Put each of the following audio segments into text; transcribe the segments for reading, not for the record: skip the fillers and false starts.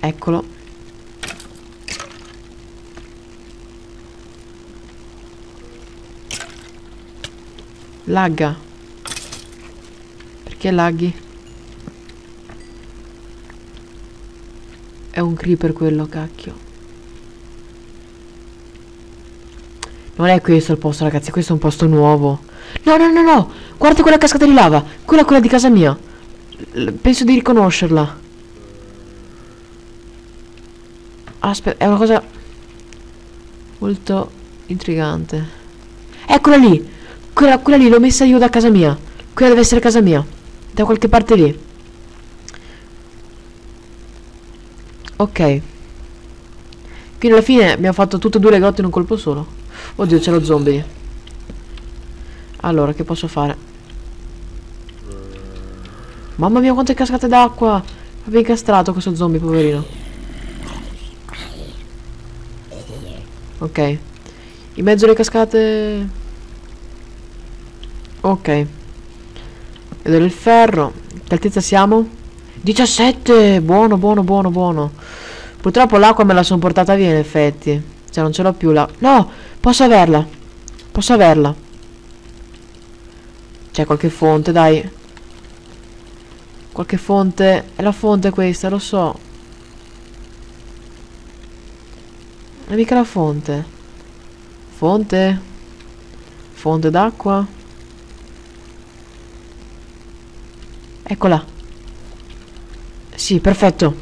Eccolo. Lagga. Perché laghi? È un creeper quello, cacchio. Non è questo il posto, ragazzi, questo è un posto nuovo. No, no, no, no. Guarda quella cascata di lava. Quella di casa mia. Penso di riconoscerla. Aspetta, è una cosa molto intrigante. Eccola lì. Quella lì l'ho messa io da casa mia. Quella deve essere casa mia. Da qualche parte lì. Ok. Quindi alla fine abbiamo fatto tutte e due le grotte in un colpo solo. Oddio, c'è lo zombie. Allora, che posso fare? Mamma mia, quante cascate d'acqua. Aveva incastrato questo zombie, poverino. Ok. In mezzo alle cascate. Ok. Vedo il ferro. Che altezza siamo? 17. Buono, buono, buono, buono. Purtroppo l'acqua me la sono portata via, in effetti. Cioè, non ce l'ho più là. No, posso averla. Posso averla. C'è qualche fonte, dai. Qualche fonte. È la fonte questa, lo so. È mica la fonte. Fonte. Fonte d'acqua. Eccola. Sì, perfetto.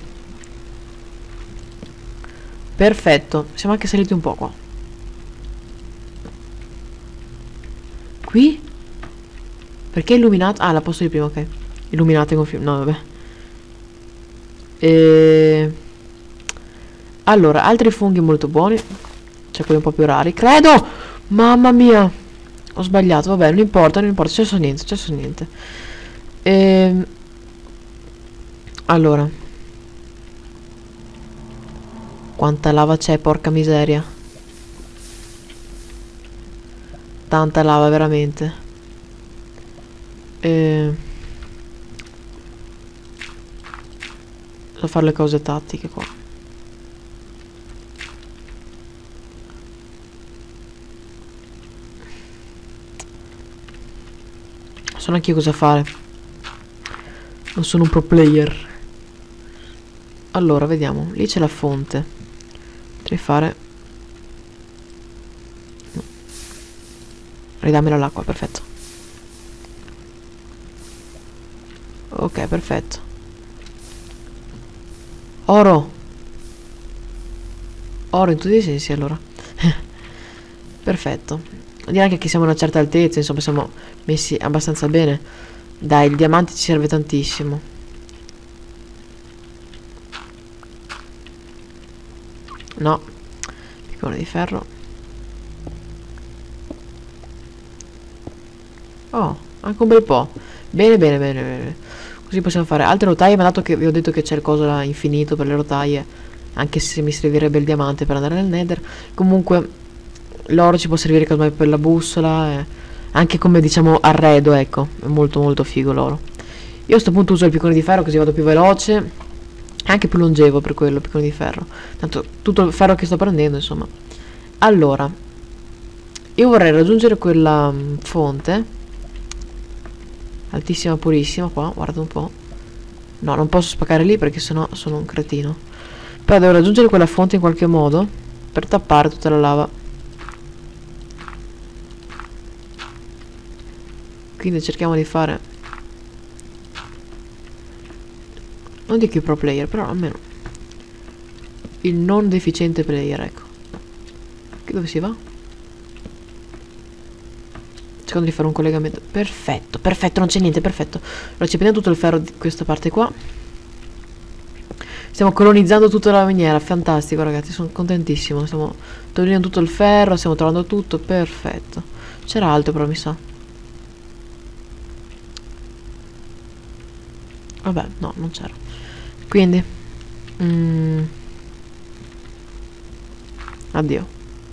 Perfetto. Siamo anche saliti un po' qua. Qui? Perché è illuminato? Ah, la posto di prima, ok. Illuminate con film. No, vabbè. Allora, altri funghi molto buoni. C'è quelli un po' più rari. Credo! Mamma mia! Ho sbagliato, vabbè, non importa, non importa. C'è niente, c'è niente. Allora. Quanta lava c'è, porca miseria. Tanta lava, veramente. Devo fare le cose tattiche qua. So neanche io cosa fare. Non sono un pro player. Allora, vediamo. Lì c'è la fonte. Potrei fare... No. Ridammela l'acqua, perfetto. Ok, perfetto. Oro. Oro in tutti i sensi, allora. Perfetto. Direi anche che siamo a una certa altezza, insomma, siamo messi abbastanza bene. Dai, il diamante ci serve tantissimo. No. Piccone di ferro. Oh, anche un bel po'. Bene, bene, bene, bene. Così possiamo fare altre rotaie, ma dato che vi ho detto che c'è il coso là infinito per le rotaie, anche se mi servirebbe il diamante per andare nel Nether, comunque l'oro ci può servire come per la bussola, anche come, diciamo, arredo, ecco. È molto molto figo l'oro. Io a sto punto uso il piccone di ferro così vado più veloce, anche più longevo per quello, il piccone di ferro. Tanto tutto il ferro che sto prendendo, insomma. Allora, io vorrei raggiungere quella fonte altissima, purissima, qua, guarda un po'. No, non posso spaccare lì perché sennò sono un cretino. Però devo raggiungere quella fonte in qualche modo per tappare tutta la lava. Quindi cerchiamo di fare, non dico i pro player, però almeno il non deficiente player, ecco. Dove si va? Cercando di fare un collegamento. Perfetto, perfetto, non c'è niente, perfetto. Allora ci prendiamo tutto il ferro di questa parte qua. Stiamo colonizzando tutta la miniera, fantastico ragazzi, sono contentissimo. Stiamo togliendo tutto il ferro, stiamo trovando tutto, perfetto. C'era altro però, mi sa. Vabbè, no, non c'era. Quindi addio.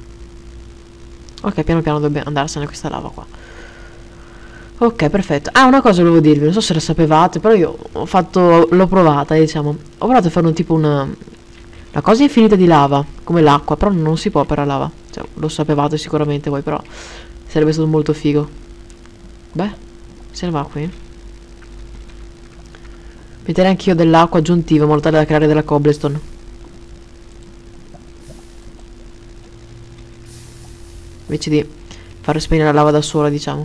Ok, piano piano dovrebbe andarsene questa lava qua. Ok, perfetto. Ah, una cosa volevo dirvi, non so se la sapevate, però io l'ho provata, diciamo. Ho provato a fare un tipo La cosa è infinita di lava, come l'acqua, però non si può per la lava. Cioè, lo sapevate sicuramente voi, però sarebbe stato molto figo. Beh, se ne va qui. Metterei anch'io dell'acqua aggiuntiva in modo tale da creare della cobblestone. Invece di far spegnere la lava da sola, diciamo.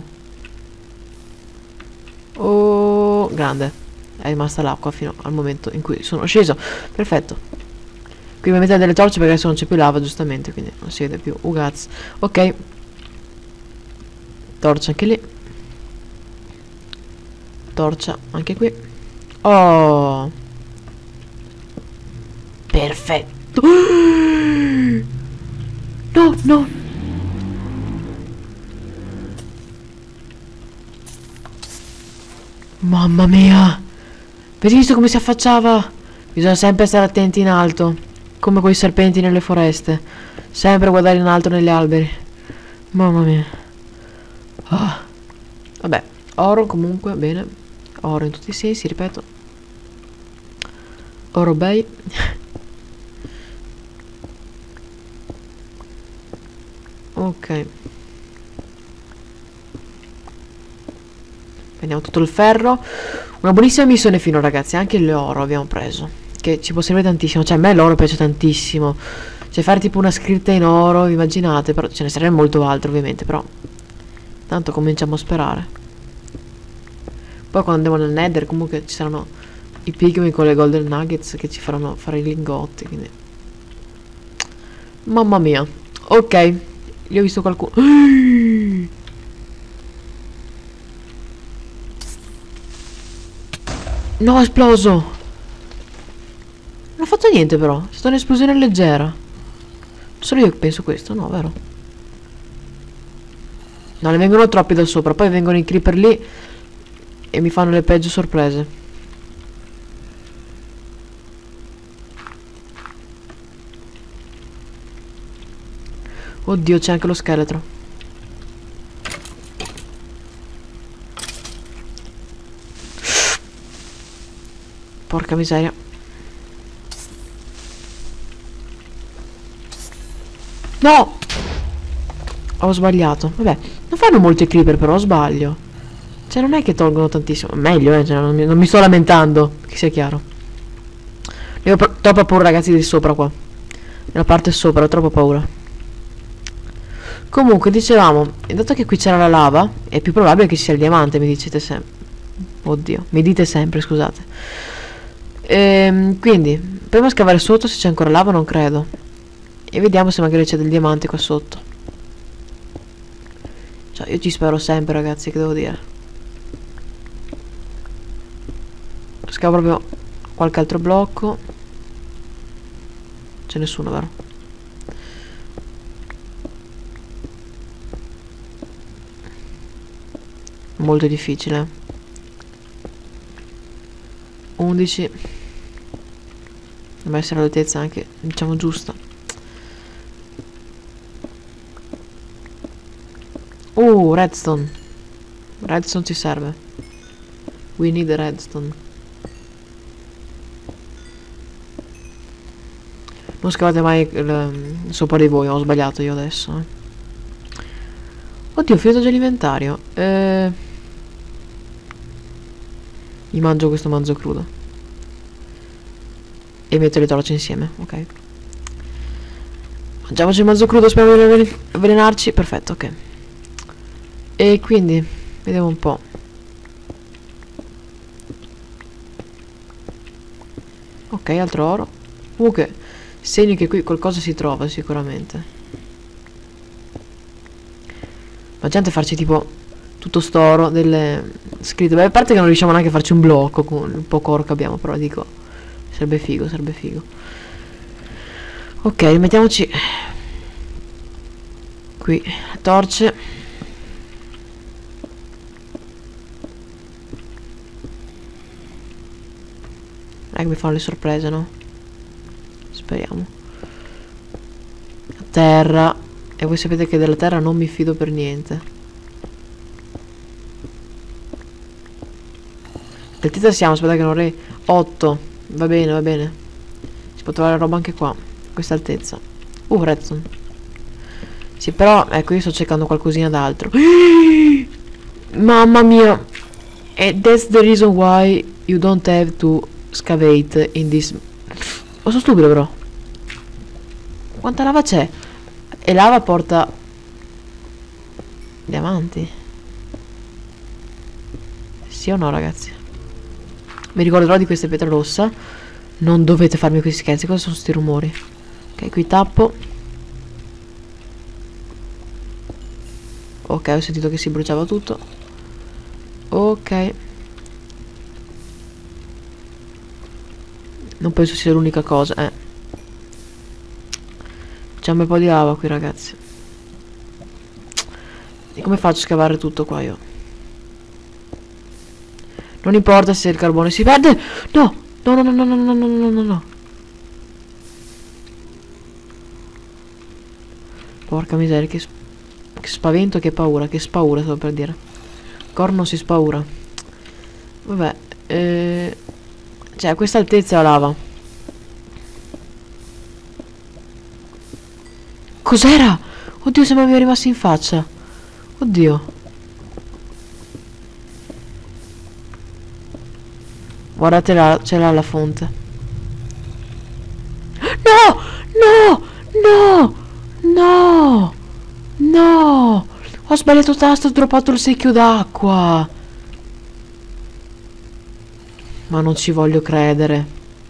Oh, grande. È rimasta l'acqua fino al momento in cui sono sceso. Perfetto. Qui mi mettere delle torce perché adesso non c'è più lava, giustamente, quindi non si vede più. Cazzo. Ok. Torcia anche lì. Torcia anche qui. Oh. Perfetto. No, no. Mamma mia. Avete visto come si affacciava? Bisogna sempre stare attenti in alto. Come quei serpenti nelle foreste. Sempre guardare in alto negli alberi. Mamma mia. Ah. Vabbè. Oro comunque, bene. Oro in tutti i sensi, ripeto. Oro bei. Ok. Prendiamo tutto il ferro. Una buonissima missione fino, ragazzi. Anche l'oro abbiamo preso, che ci può servire tantissimo. Cioè a me l'oro piace tantissimo. Cioè fare tipo una scritta in oro, vi immaginate? Però ce ne sarebbe molto altro ovviamente. Però tanto cominciamo a sperare. Poi quando andiamo nel Nether comunque ci saranno i pigmi con le golden nuggets che ci faranno fare i lingotti, quindi mamma mia. Ok. Io ho visto qualcuno. No, è esploso. Non ha fatto niente però. È stata un'esplosione leggera. Solo io penso questo, no, vero? No, ne vengono troppi da sopra. Poi vengono i creeper lì e mi fanno le peggio sorprese. Oddio, c'è anche lo scheletro. Porca miseria. No! Ho sbagliato. Vabbè, non fanno molti creeper però, sbaglio. Cioè non è che tolgono tantissimo. Meglio, cioè, non mi sto lamentando, che sia chiaro. Io ho troppa paura, ragazzi, di sopra qua. Nella parte sopra, ho troppa paura. Comunque, dicevamo, dato che qui c'era la lava, è più probabile che ci sia il diamante, mi dicete sempre. Oddio, mi dite sempre, scusate. Quindi, proviamo a scavare sotto se c'è ancora lava, non credo. E vediamo se magari c'è del diamante qua sotto. Cioè, io ci spero sempre, ragazzi, che devo dire. Scavo proprio qualche altro blocco. C'è nessuno, vero? Molto difficile. 11. Deve essere l'altezza anche, diciamo, giusta. Redstone. Redstone ci serve. We need redstone. Non scavate mai sopra di voi, ho sbagliato io adesso. Oddio, ho finito già l'inventario. Mi mangio questo manzo crudo. E metto le torce insieme, ok. Mangiamoci il manzo crudo, speriamo di non avvelenarci. Perfetto, ok. E quindi, vediamo un po'. Ok, altro oro. Comunque, segno che qui qualcosa si trova sicuramente. Ma gente farci tipo tutto sto oro delle scritte. Beh, a parte che non riusciamo neanche a farci un blocco con il poco oro che abbiamo, però dico, sarebbe figo, sarebbe figo. Ok, rimettiamoci qui torce. Che mi fanno le sorprese, no? Speriamo. Terra. E voi sapete che della terra non mi fido per niente. Che altezza siamo? Aspetta che non re. 8. Va bene, va bene. può trovare roba anche qua, a questa altezza. Redstone. Sì, però, ecco, io sto cercando qualcosina d'altro. Mamma mia. And that's the reason why you don't have to scavate in this... Oh, sono stupido però. Quanta lava c'è? E lava porta... diamanti. Sì o no, ragazzi? Mi ricorderò di questa pietra rossa. Non dovete farmi questi scherzi. Cosa sono questi rumori? Ok, qui tappo. Ok, ho sentito che si bruciava tutto. Ok. Non penso sia l'unica cosa, C'è un bel po' di lava qui, ragazzi. E come faccio a scavare tutto qua io? Non importa se il carbone si perde. No! No, no, no, no, no, no, no, no, no, no. Porca miseria, che spavento, che paura, stavo per dire. Corno si spaura. Vabbè, cioè a questa altezza la lava. Cos'era? Oddio, sembra mi è rimasto in faccia. Oddio. Guardate là, c'è là la fonte. No! No! No! No! No! Ho sbagliato tasto, ho droppato il secchio d'acqua. Ma non ci voglio credere.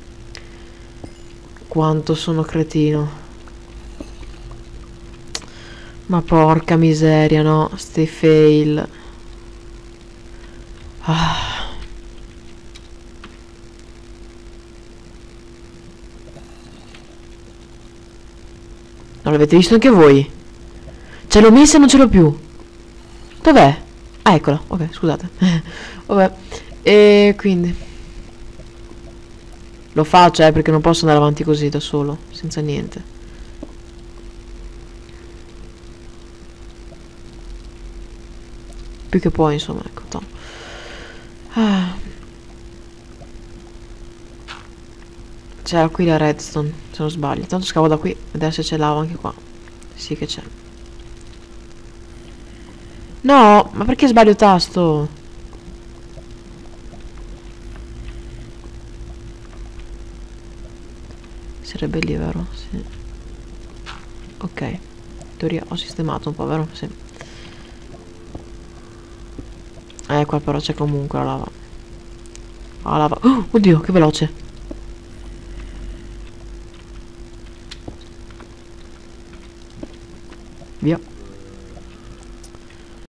Quanto sono cretino. Ma porca miseria, no? Ste fail. Ah. Non l'avete visto anche voi? Ce l'ho messa e non ce l'ho più. Dov'è? Ah, eccola. Ok, scusate. Vabbè. E quindi lo faccio, perché non posso andare avanti così da solo, senza niente. Più che puoi, insomma, ecco. C'era qui la redstone, se non sbaglio. Tanto scavo da qui, adesso c'è lava anche qua. Sì che c'è. No, ma perché sbaglio il tasto? Sarebbe lì, vero? Sì. Ok. In teoria ho sistemato un po', vero? Sì. Qua però c'è comunque la lava. La lava. Oh, oddio, che veloce. Via.